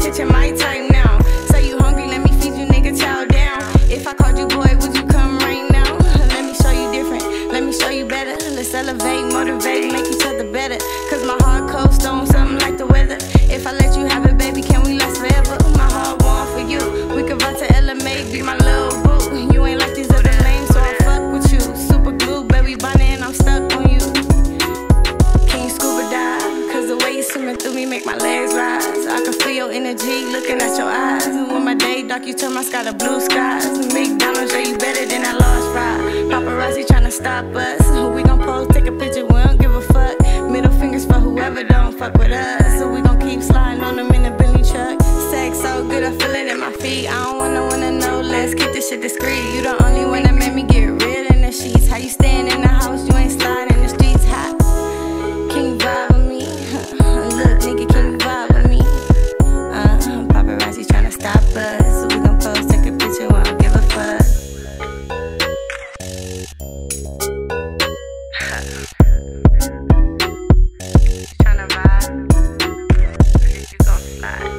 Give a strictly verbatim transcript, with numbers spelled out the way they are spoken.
attention, my type now. Say you hungry, let me feed you, nigga, chow down. If I called you boy, would you come right now? Let me show you different, let me show you better. Let's elevate, motivate, make each other better. Cause my heart cold stone, something like the weather. If I let you have it, baby, can we last forever? My heart warm for you. We could run to L M A, be my little boo. You ain't like these other names, so I fuck with you. Super glue, baby, Bonnie, and I'm stuck on you. Can you scuba dive? Cause the way you swimming through me make my legs rise. I can feel your energy looking at your eyes. And when my day dark, you turn my sky to blue skies. McDonald's, yeah, you better than that lost ride. Paparazzi tryna stop us. We gon' pose, take a picture, we don't give a fuck. Middle fingers for whoever don't fuck with us. So we gon' keep sliding on them in the Bentley truck. Sex so good, I feel it in my feet. I don't wanna wanna know, let's keep this shit discreet. You the only one that made me get real in the sheets. How you staying in the house, you ain't sliding in the streets hot. Can you vibe with me? Look, nigga, can you vibe with me? Uh, paparazzi tryna stop us. So we gon' pose, take a picture, we don't give a fuck. Tryna vibe, if you gon' slide.